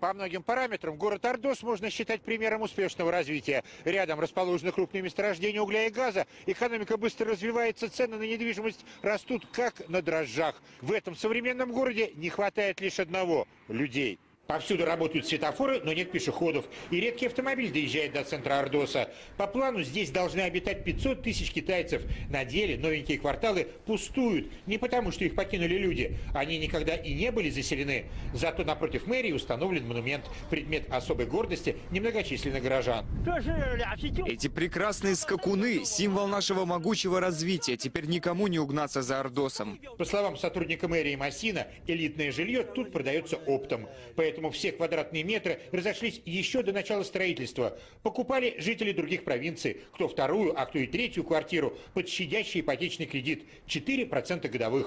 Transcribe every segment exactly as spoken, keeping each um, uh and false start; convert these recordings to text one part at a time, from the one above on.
По многим параметрам город Ордос можно считать примером успешного развития. Рядом расположены крупные месторождения угля и газа. Экономика быстро развивается, цены на недвижимость растут как на дрожжах. В этом современном городе не хватает лишь одного – людей. Повсюду работают светофоры, но нет пешеходов. И редкий автомобиль доезжает до центра Ордоса. По плану здесь должны обитать пятьсот тысяч китайцев. На деле новенькие кварталы пустуют. Не потому, что их покинули люди. Они никогда и не были заселены. Зато напротив мэрии установлен монумент. Предмет особой гордости немногочисленных горожан. Эти прекрасные скакуны – символ нашего могучего развития. Теперь никому не угнаться за Ордосом. По словам сотрудника мэрии Массина, элитное жилье тут продается оптом. Поэтому Поэтому все квадратные метры разошлись еще до начала строительства. Покупали жители других провинций, кто вторую, а кто и третью квартиру под щадящий ипотечный кредит – четыре процента годовых.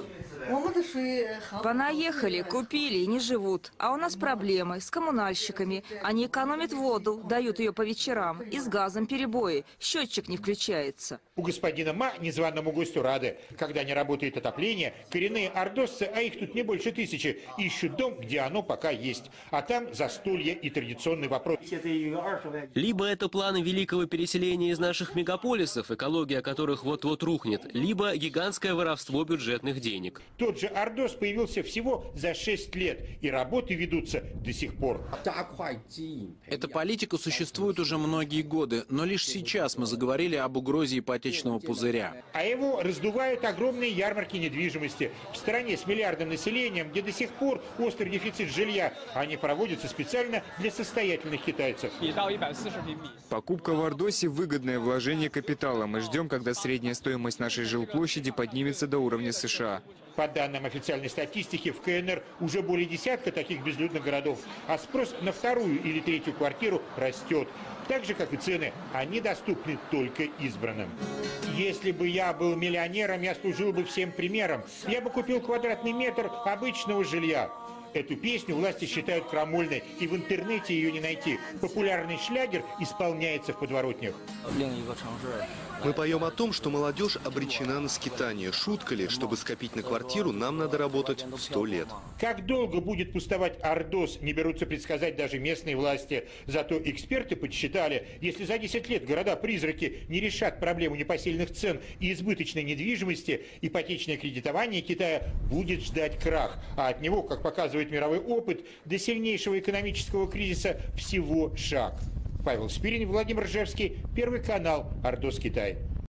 Понаехали, купили и не живут. А у нас проблемы с коммунальщиками. Они экономят воду, дают ее по вечерам. И с газом перебои. Счетчик не включается. У господина Ма незваному гостю рады. Когда не работает отопление, коренные ордосцы, а их тут не больше тысячи, ищут дом, где оно пока есть. А там застолье и традиционный вопрос. Либо это планы великого переселения из наших мегаполисов, экология которых вот-вот рухнет, либо гигантское воровство бюджетных денег. Тот же Ордос появился всего за шесть лет, и работы ведутся до сих пор. Эта политика существует уже многие годы, но лишь сейчас мы заговорили об угрозе ипотечного пузыря. А его раздувают огромные ярмарки недвижимости. В стране с миллиардным населением, где до сих пор острый дефицит жилья, они проводятся специально для состоятельных китайцев. Покупка в Ордосе – выгодное вложение капитала. Мы ждем, когда средняя стоимость нашей жилплощади поднимется до уровня США. По данным официальной статистики, в КНР уже более десятка таких безлюдных городов, а спрос на вторую или третью квартиру растет. Так же, как и цены, они доступны только избранным. Если бы я был миллионером, я служил бы всем примером. Я бы купил квадратный метр обычного жилья. Эту песню власти считают крамольной, и в интернете ее не найти. Популярный шлягер исполняется в подворотнях. Мы поем о том, что молодежь обречена на скитание. Шутка ли, чтобы скопить на квартиру, нам надо работать сто лет. Как долго будет пустовать Ордос, не берутся предсказать даже местные власти. Зато эксперты подсчитали, если за десять лет города-призраки не решат проблему непосильных цен и избыточной недвижимости, ипотечное кредитование Китая будет ждать крах. А от него, как показывает мировой опыт, до сильнейшего экономического кризиса всего шаг. Павел Спирин, Владимир Ржевский, Первый канал, Ордос, Китай.